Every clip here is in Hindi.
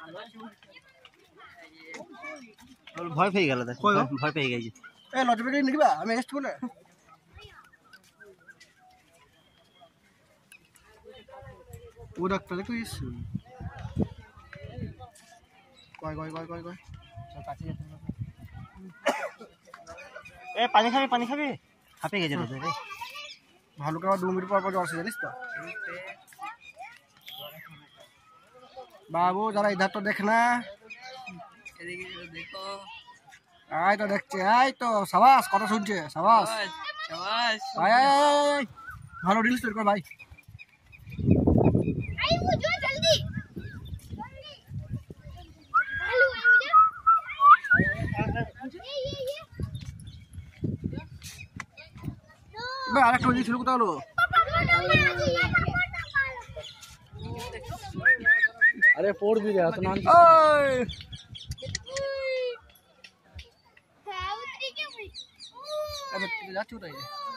ভয় পেয়ে গেল, ভয় পেয়ে গেছি। লজবেগে নিবা আমি এসছি বলে ও ডাক্তার দেখো এসছি কয় কয় কয় কয় কয় এ পানি খাবি, পানি খাবি, হাঁপিয়ে গেছে রে। ভালো করে 2 মিনিট পর পর জ্বর আসে জানিস তো বাবু, যারা ইধার তো দেখ না, देखो আয় তো দেখছে, আয় তো সাবাস, কথা শুনছে, সাবাস शाबाश আয় আয় আয়, আয়। ভালো রিলস তৈরি কর ভাই। आई वो जो जल्दी हेलो ये ভাই আরেকটা জিনিস ছিল কোথাও হলো अरे पोड़ भी रहा तो नाम ওই এবার যাচ্ছি ওটাই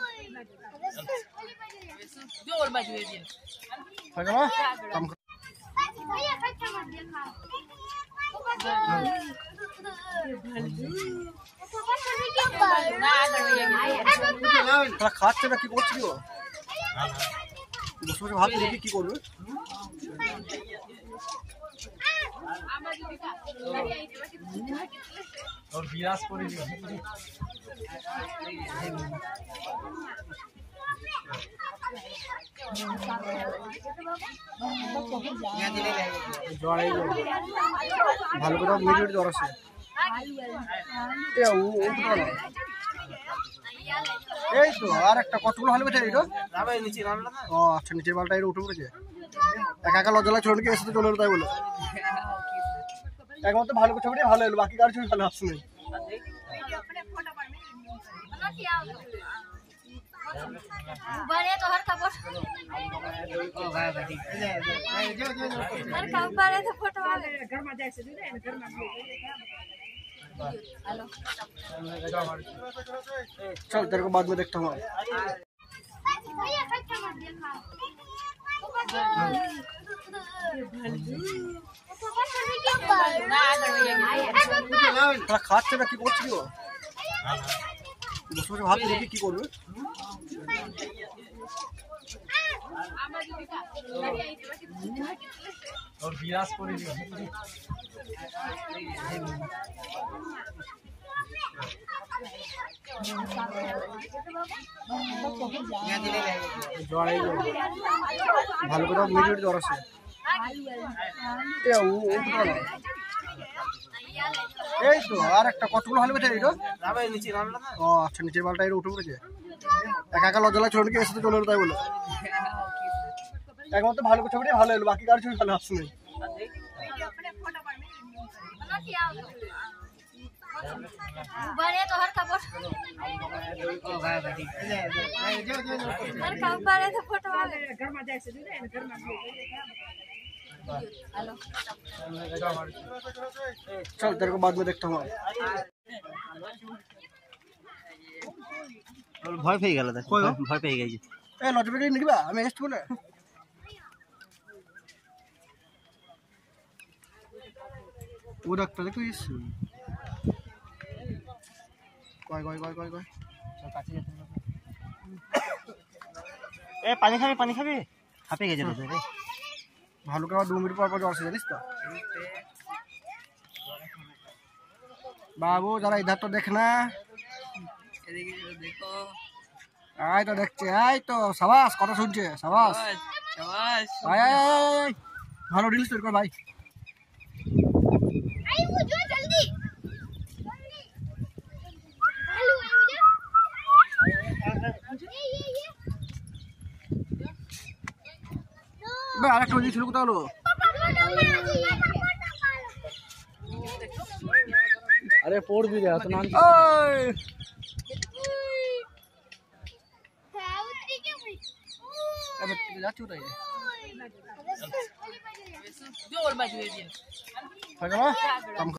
जोर बजवे दिन হয়ে গেল কাম কর। भैया खट्टा मत देखा তারা খাচ্ছে না, কি করছি গো বসে বসে ভাত দেখি কি করবে। और विराज করে দিও। জ্বর এই ভালো করে মিনিট জ্বর আসে এই তো আর একটা কতগুলো হলে বেঁচে এইটো ও আচ্ছা, নিচের বালটা এটা উঠে পড়েছে, একা একা লজ্জা লাগছিল নাকি, এর সাথে চলে এলো তাই বলে একমাত্র ভালো করে ছবিটাই ভালো এলো, বাকি কার ছবি ভালো আসছে না। बड़े तो हर खबर हर खबर है तो फोटो वाले घर में जाए से दे घर में हेलो चल तेरे को बाद में देखता हूँ। भैया खट्टा मत देखा তারা খাচ্ছে না, কি করছি গো বসে বসে ভাত দেখি কি করবে। और विराज করে দিও। জ্বর এই ভালো করে মিনিট জ্বর আসে এই তো আর একটা কতগুলো হলে বেঁচে এইটো ও আচ্ছা, নিচের বালটা এটা উঠে পড়েছে, একা একা লজ্জা লাগছিল নাকি, এর সাথে চলে এলো তাই বলে একমাত্র ভালো করে ছবিটাই ভালো এলো, বাকি কার ছবি ভালো আসছে না। बड़े तो हर खबर हर खबर है तो फोटो वाले घर में जाए से दे घर में हेलो चल तेरे को बाद में देखता हूँ। और ভয় পেয়ে গেল, ভয় পেয়ে গেছি। লজবেগে নিবা আমি এসছি বলে ও ডাক্তার দেখো এসছি কয় কয় কয় কয় কয় এ পানি খাবি, পানি খাবি, হাঁপিয়ে গেছে রে। ভালো করে 2 মিনিট পর পর জ্বর আসে জানিস তো বাবু, যারা ইধার তো দেখ না, देखो আয় তো দেখছে, আয় তো সাবাস, কথা শুনছে, সাবাস शाबाश আয় আয় আয়, আয়। ভালো রিলস তৈরি কর ভাই। आई वो जो जल्दी हेलो ये ভাই আরেকটা জিনিস ছিল কোথাও হলো अरे पोड़ भी रहा तो नाम ওই এবার যাচ্ছি ওটাই जोर बजवे दिन হয়ে গেল কাম কর।